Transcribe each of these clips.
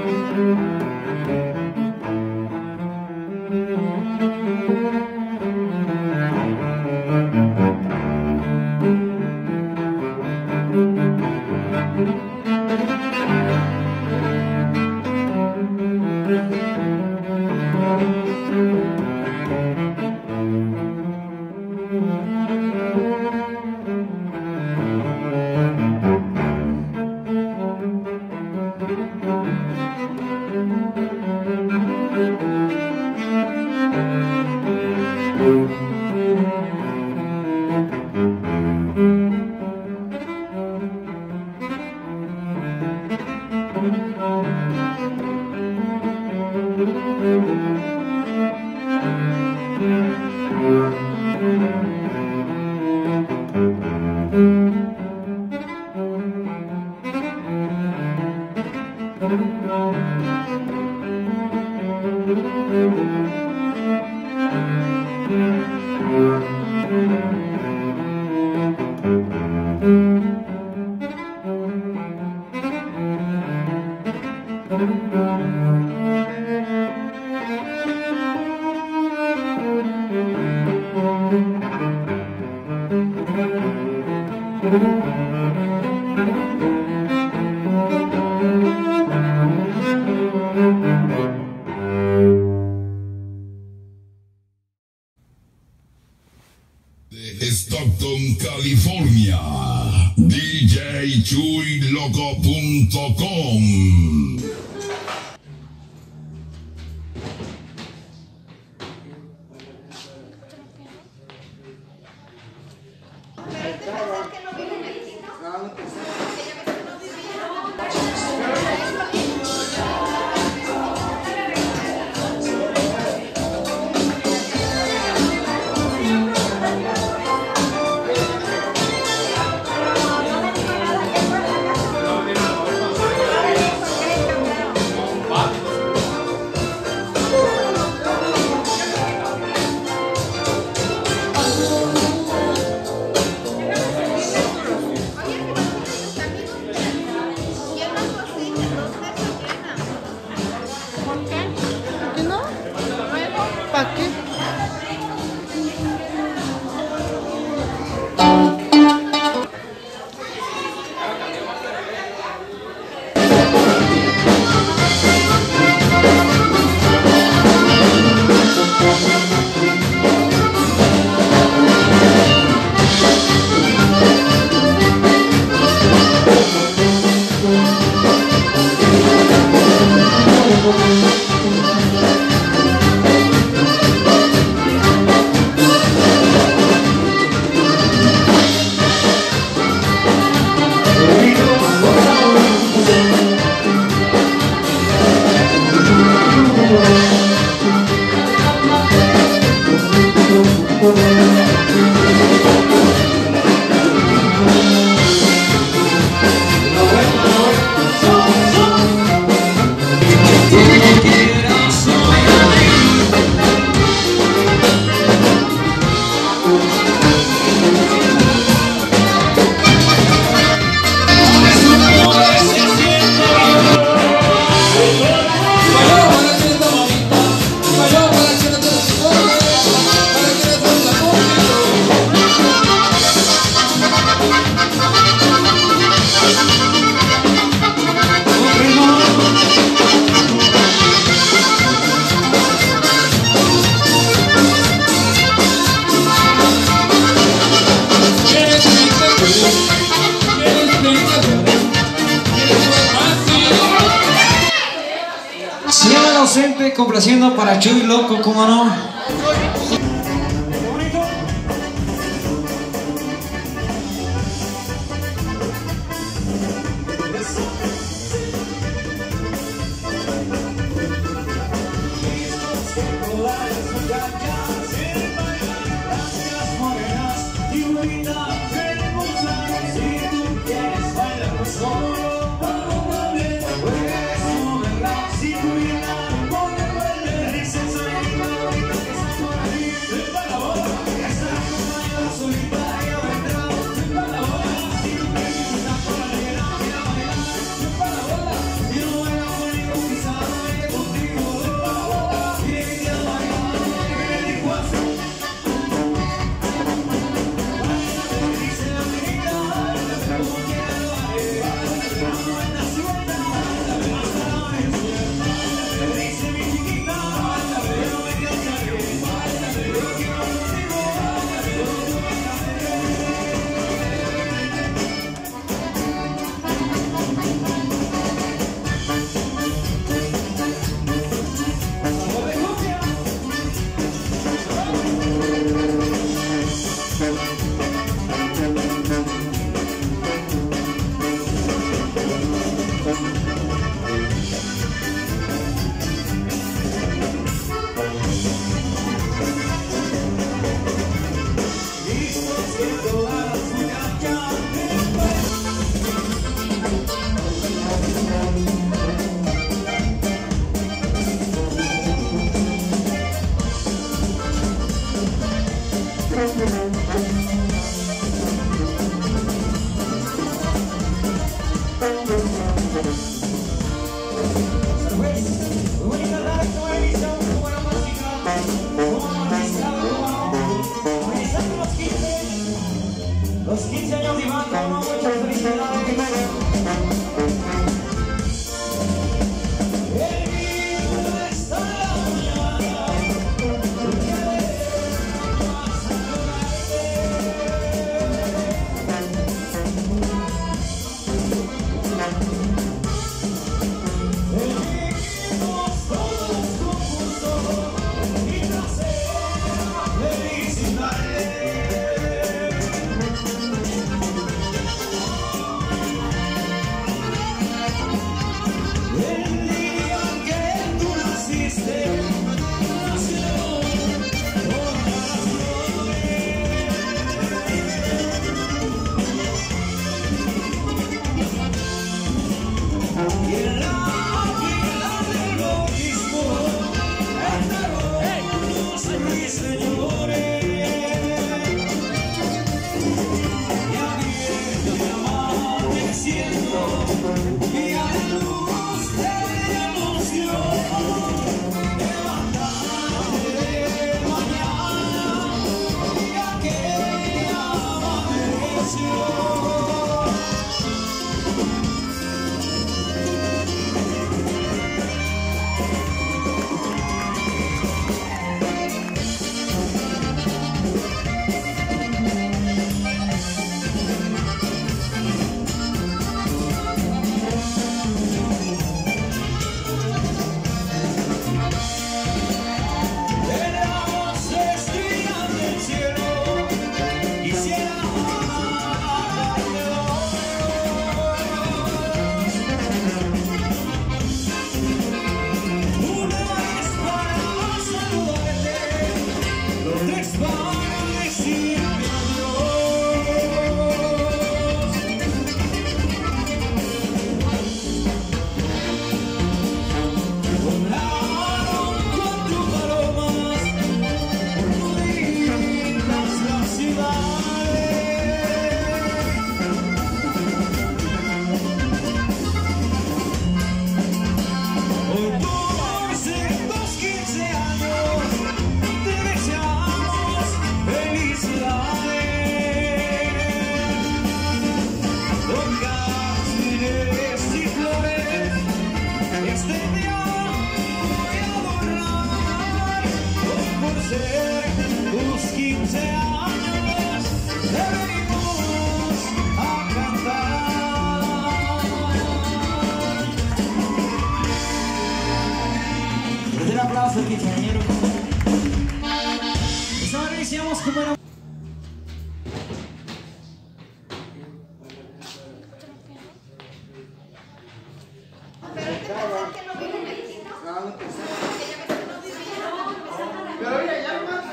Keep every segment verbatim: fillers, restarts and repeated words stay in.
De Stockton, California, D J Chuy Loco punto com. Complaciendo para Chuy Loco, ¿cómo no? aplauso al quinceañero. Pues ahora iniciamos con una... Pero oye, ya nomás.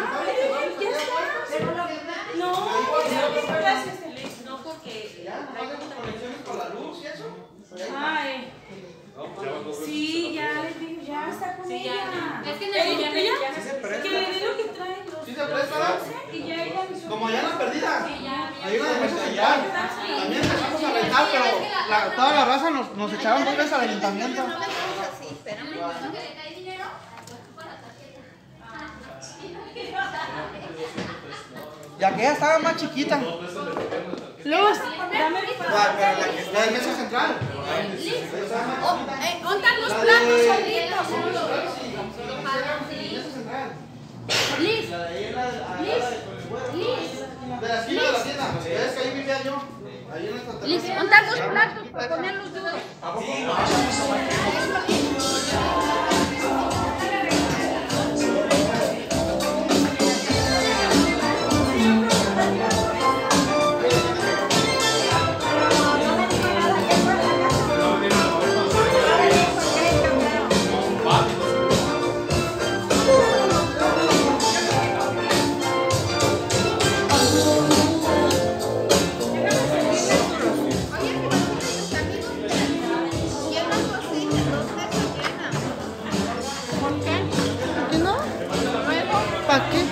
No, gracias, Feliz. No, porque Ya, nomás tengo conexiones con la luz y eso. ay. Sí, ya les digo, ya está con Sí, ella. ya. Es que ¿Ella? ya me- ya me- Sí se presta. Que le dé lo que trae. los- ¿Sí se presta? Y ya ella avisó. Como allá en la perdida. Sí, ya, ya. Ahí una de allá. También empezamos a aventar, pero la- toda la raza nos, nos echaban dos veces al ayuntamiento. Ya que ella estaba más chiquita. Luz, dame el La, pero la, que- la de mesa central. Contan los platos solitos. Liz, La de ahí en la, a la- a la de Liz. de la esquina de la tienda. Es que ahí vivía yo. Ahí en esta Liz, contar dos platos para ponerlos duros. ¿Para qué?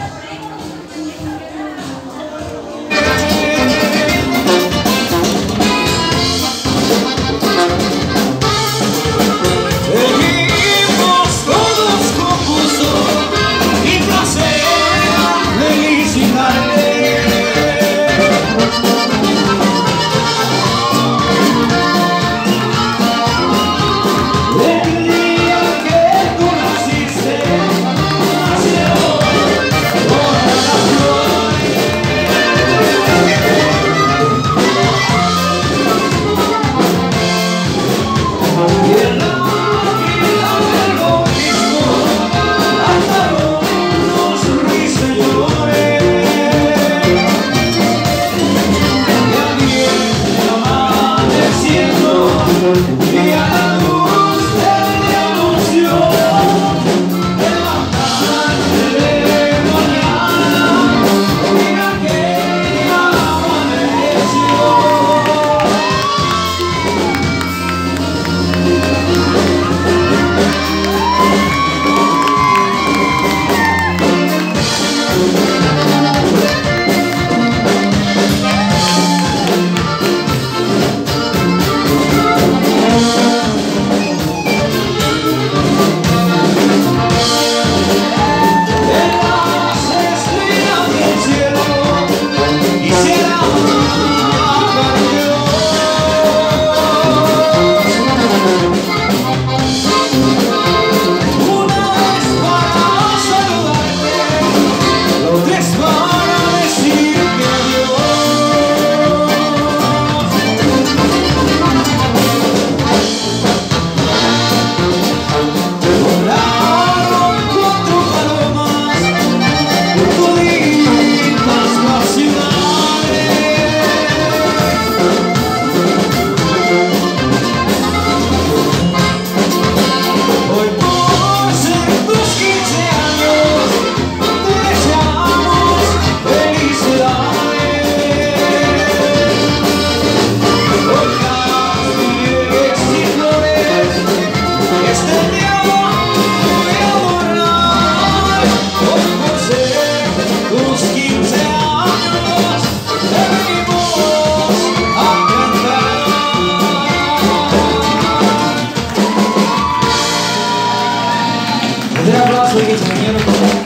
Seguimos todos con gusto y placer felicitarte. El día que tú naciste, nació toda la flor. Y el águila del bautismo cantaron los ruiseñores. Y abriendo amaneciendo y a la luz de la emoción levantarte de mañana mira que amaneció. Las estrellas del cielo quisieran una es para saludarte, la otra es para decirte adiós. Volaron cuatro palomas por toditas las ciudades. Hoy por ser tus quince años te deseamos felicidades. Hoy jazmines y flores este día voy a adornar. Hoy por ser tus quince años te venimos a cantar. Un aplauso al quinceañero.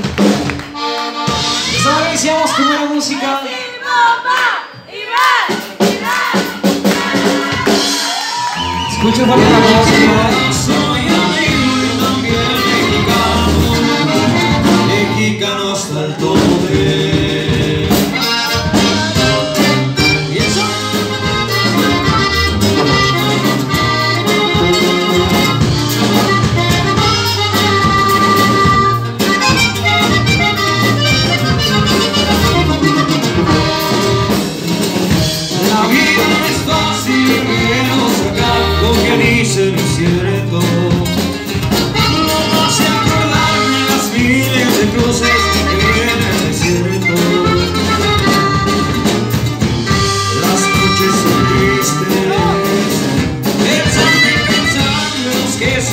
Pues ahora iniciamos con una música. Escuchen fuerte la voz. Soy alegre también mexicano, mexicano hasta el tope. Y eso.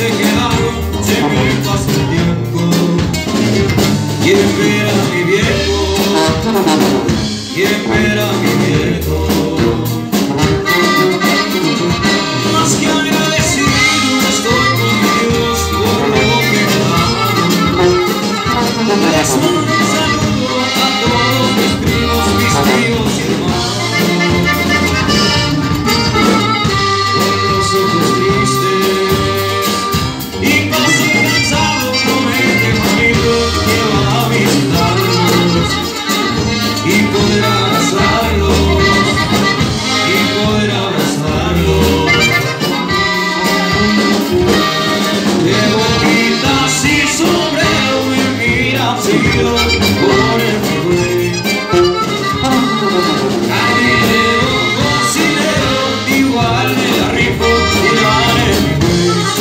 me quedaron, se me pasó el tiempo. Y espera mi viejo, y espera mi viejo. Más que agradecido estoy con Dios por lo que me da. Les mando un saludo a todos mis primos, mis tíos y hermanos. Con los ojos tristes y casi cansado promete bonito que va a visitarlos y poder abrazarlos y poder abrazarlos. De boquitas y sombrero me mira seguido por el freeway. Caminero, cocinero, igual me la rifo y vale mi juez.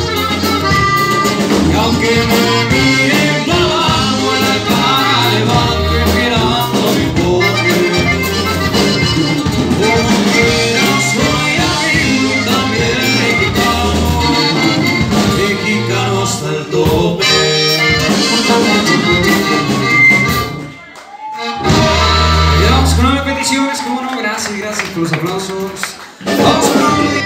Y aunque me miren clavado en la cara, levanto esperando mi boque. Como quiera soy amigo y también mexicano, mexicano hasta el tope. Y vamos con nueve peticiones, como no, gracias, gracias por los aplausos. Vamos con nueve.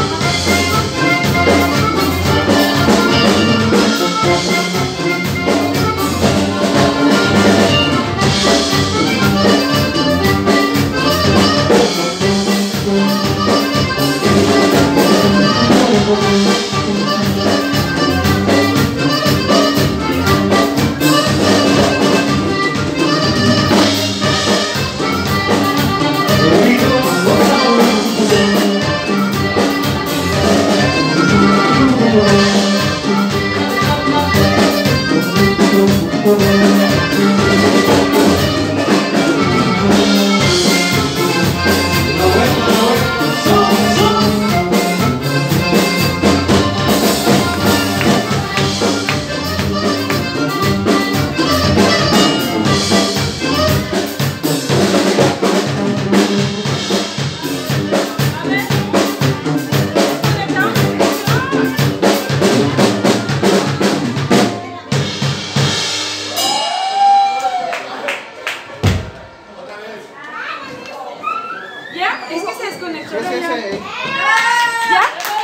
¿Ya? Es que se desconectó. Sí, sí, sí. ¿Ya?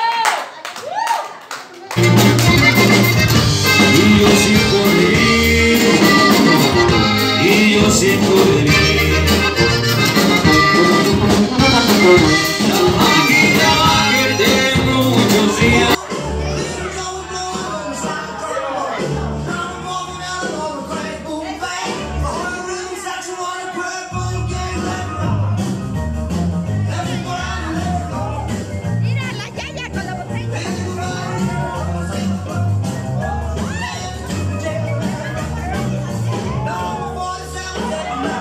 Y yo sin poder ir, y yo sin poder ir. Trabaje y trabaje, tengo muchos días. Mira la yaya con la botella. No more sound.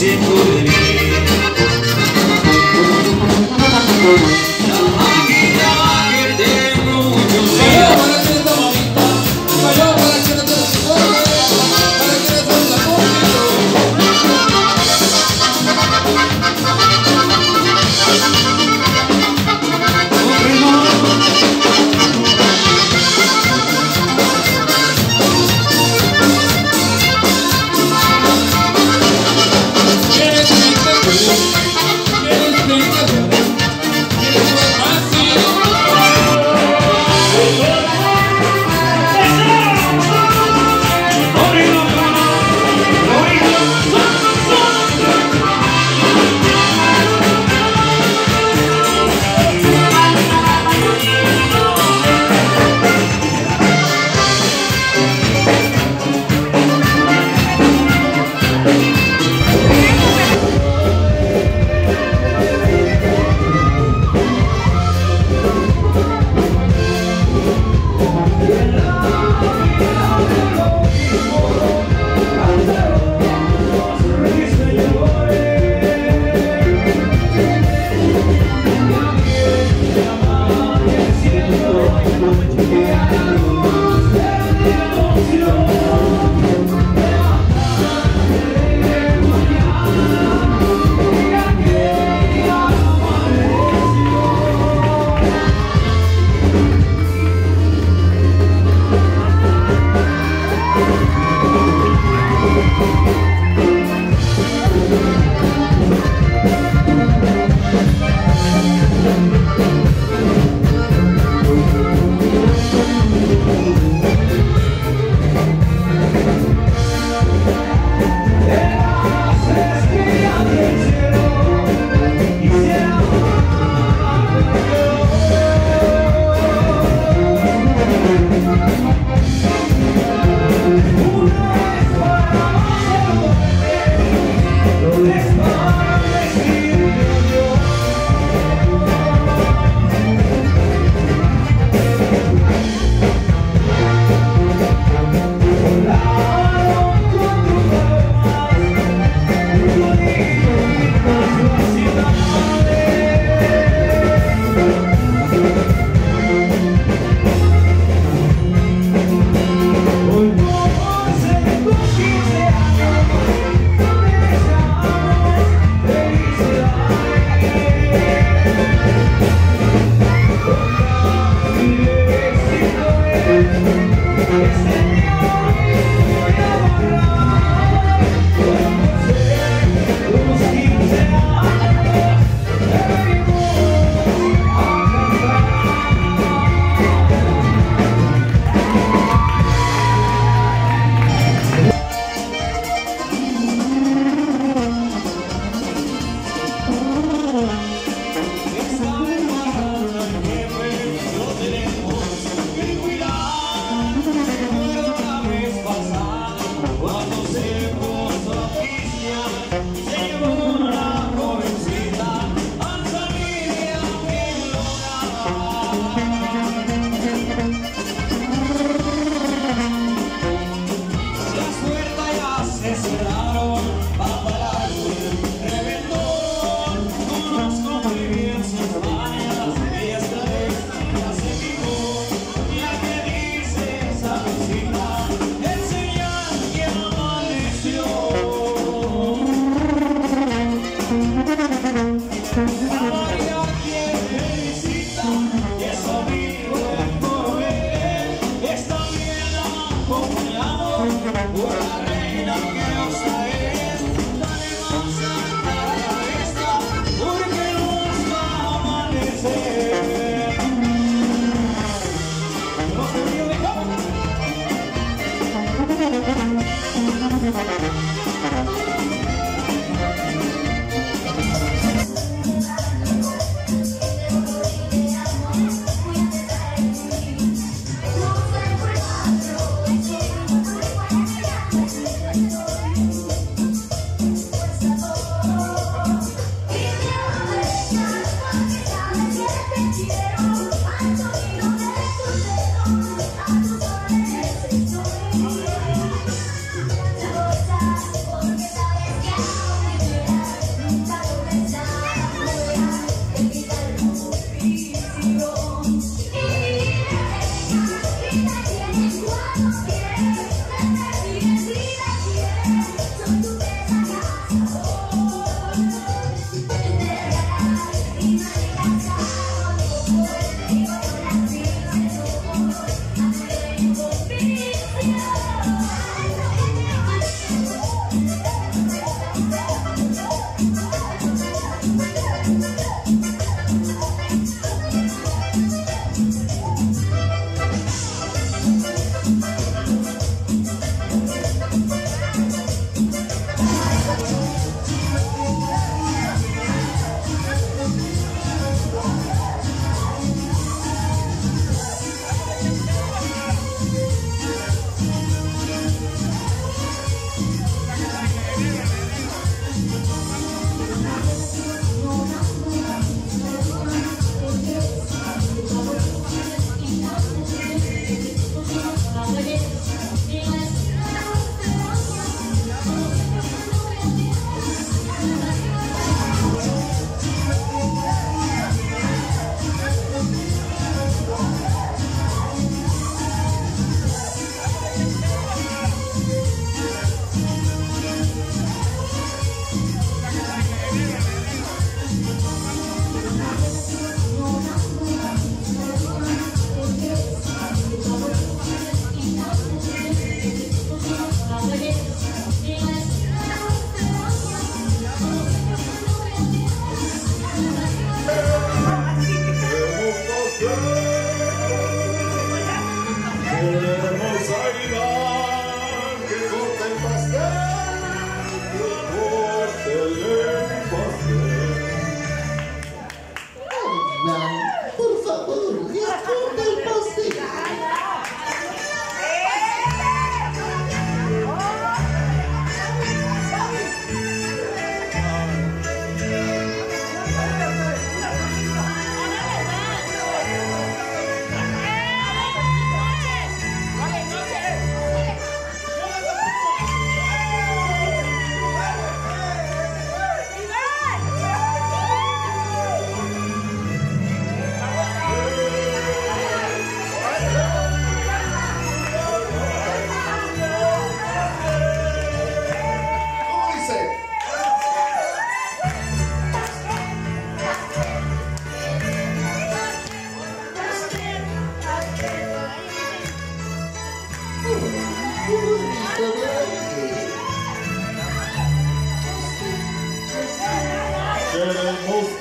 siento de mí. La máquina que tengo muchos días.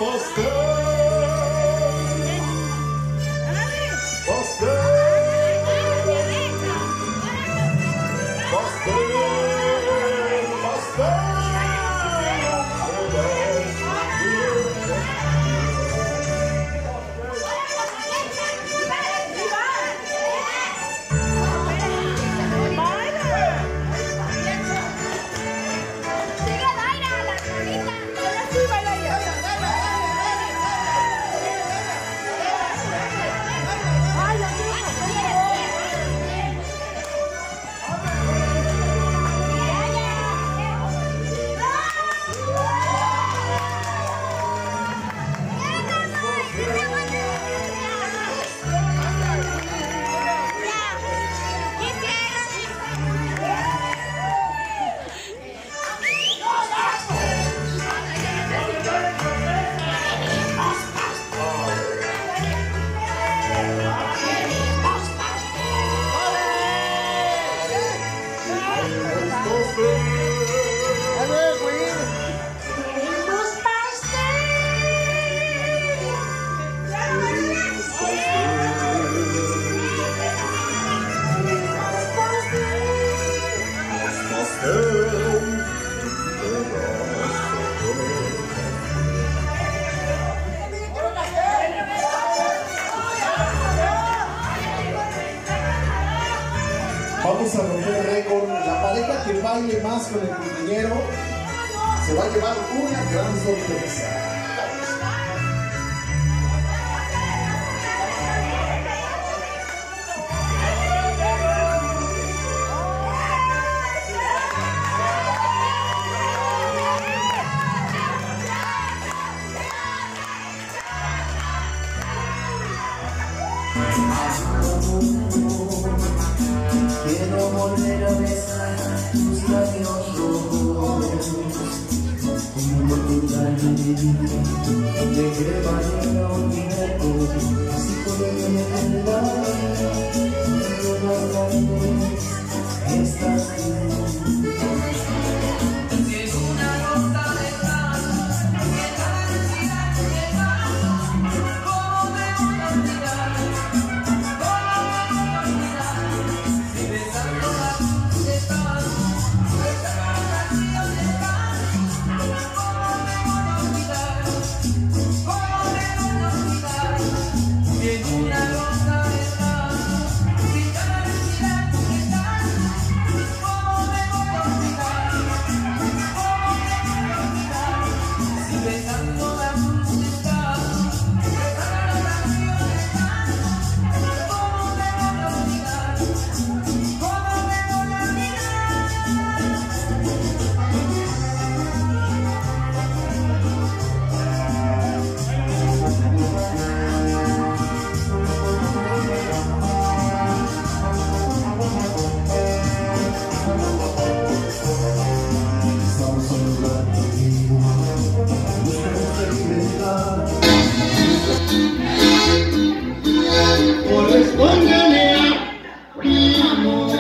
Vamos a romper récord. La pareja que baile más con el compañero se va a llevar una gran sorpresa. Quiero volver a besar tus labios rojos, como totalmente de que vaya a olvidarte, si puedes verdad, pero las grandes estás bien. Correspóndeme a mi amor.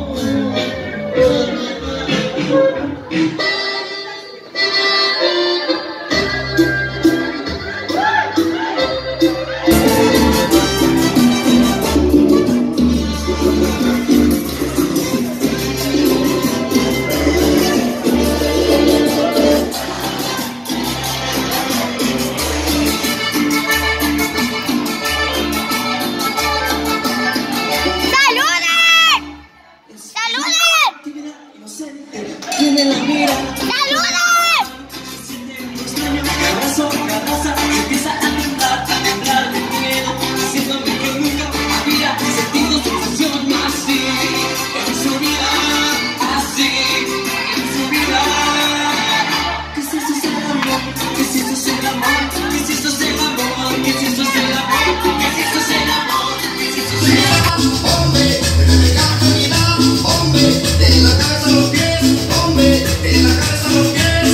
Tiene la mira. ¡Saludos! Extraño, me abrazo, me abraza, y empieza a temblar, a temblar de miedo, diciéndome que nunca había sentido sensación así en su vida, así en su vida. ¿Qué es eso ser amor? ¿Qué es eso ser amor? ¿Qué es eso ser amor? ¿Qué es eso ser amor? ¿Qué es eso ser amor? ¿Qué es eso ser amor? Hombre, de la casualidad, hombre, de la cabeza a los pies, hombre, de la cabeza a los pies.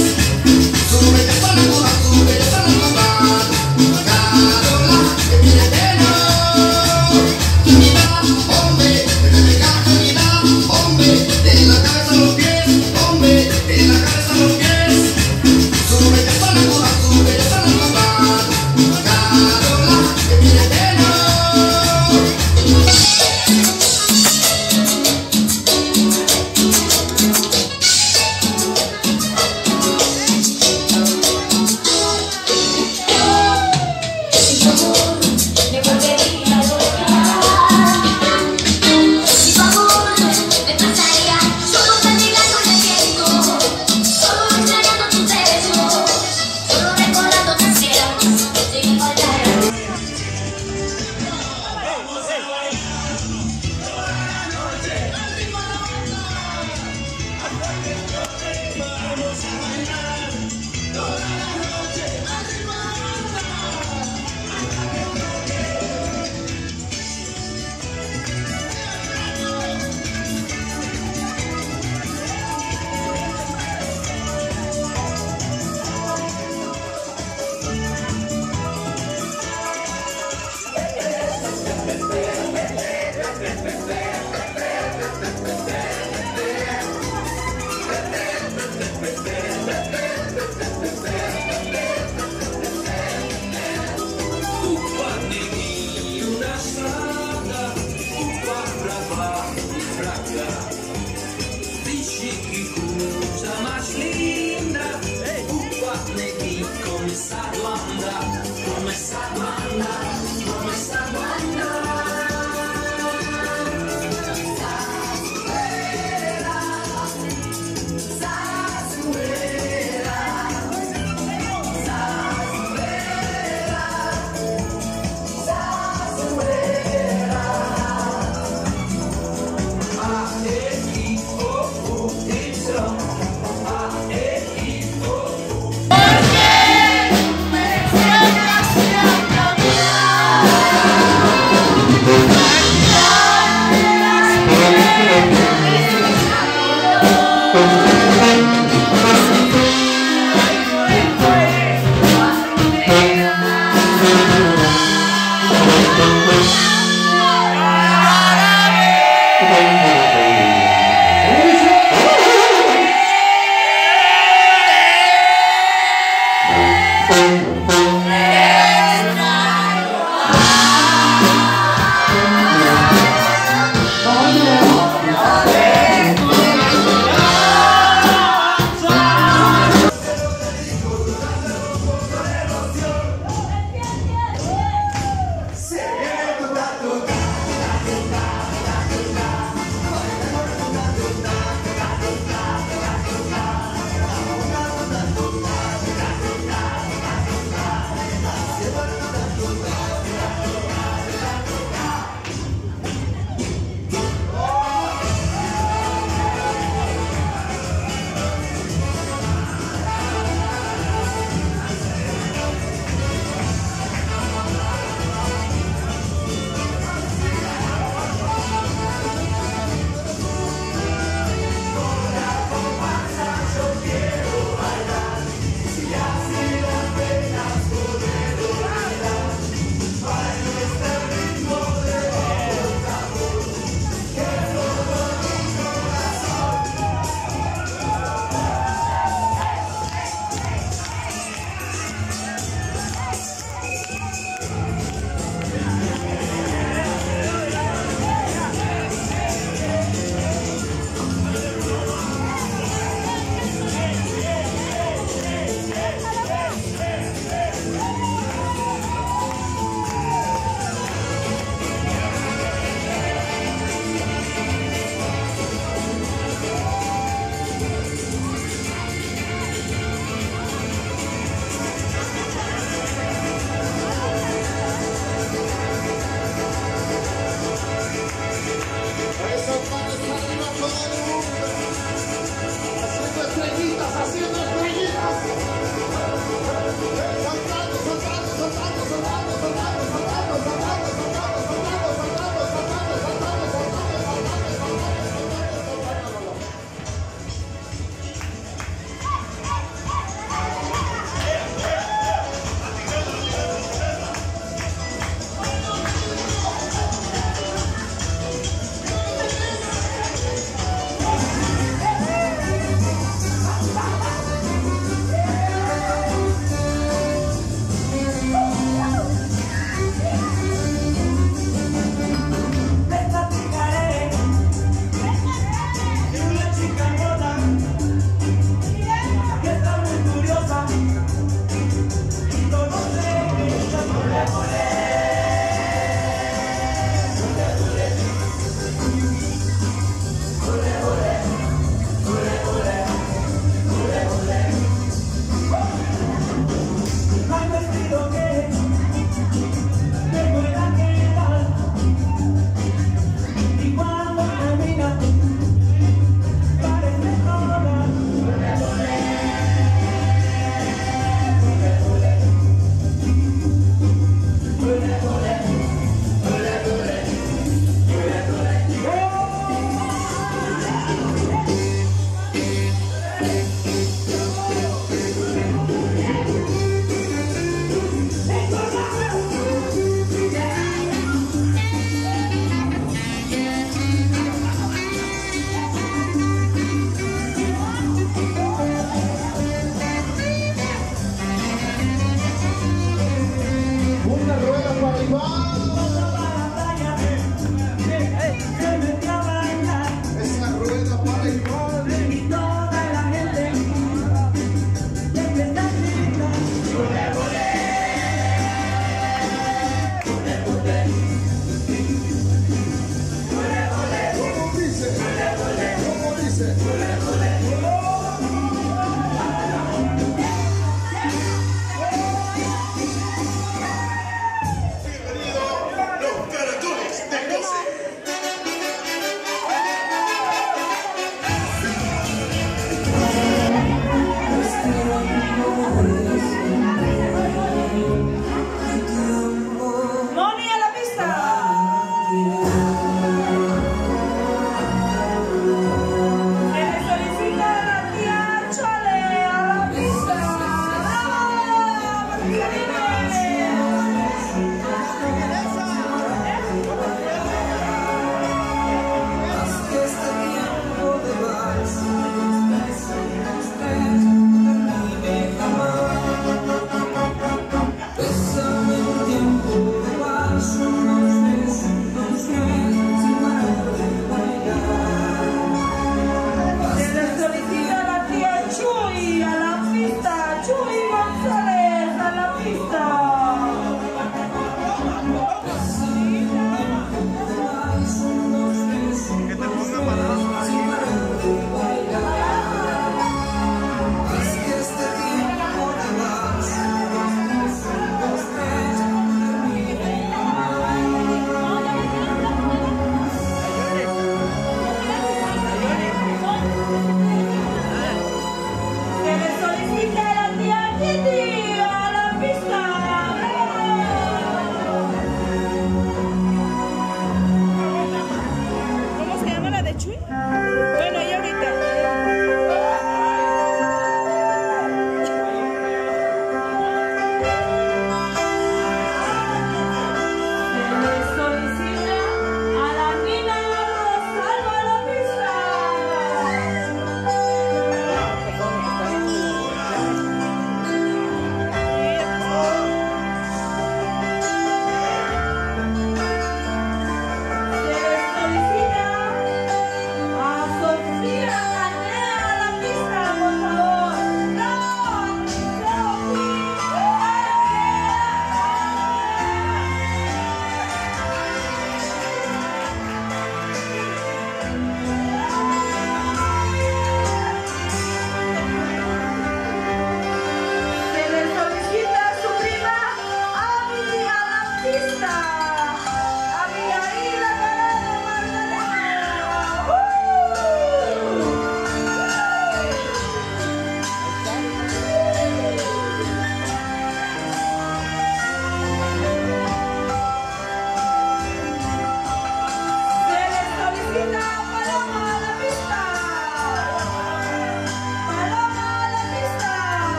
Porque me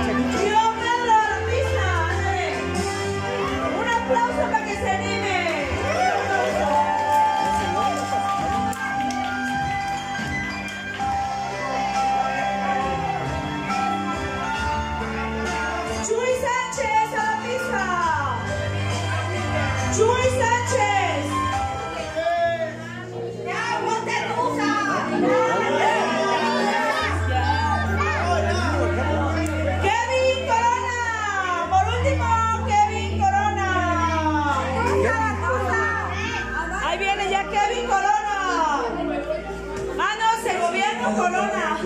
Corona.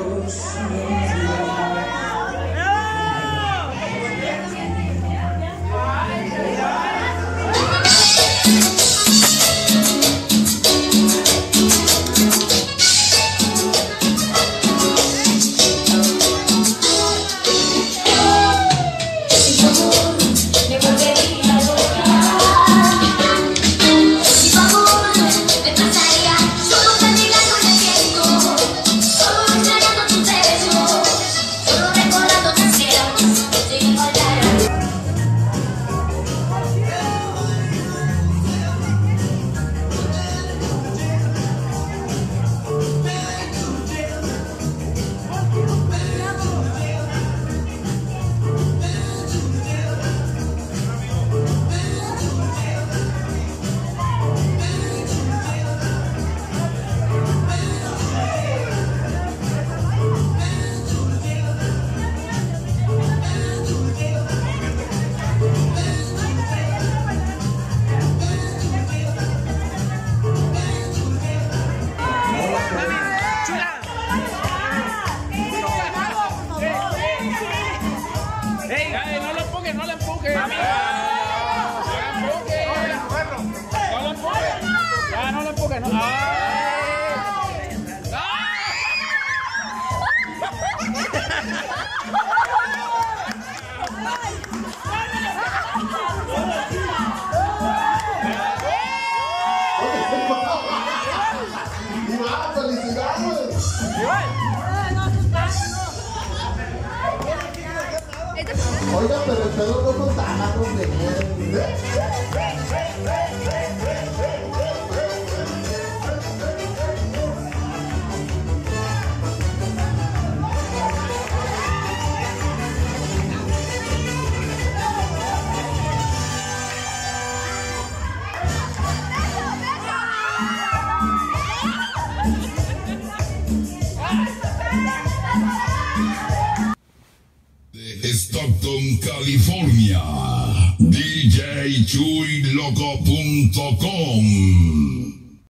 Oiga, pero el pedo no contaba con venir. Stockton, California. D J Chuy Loco punto com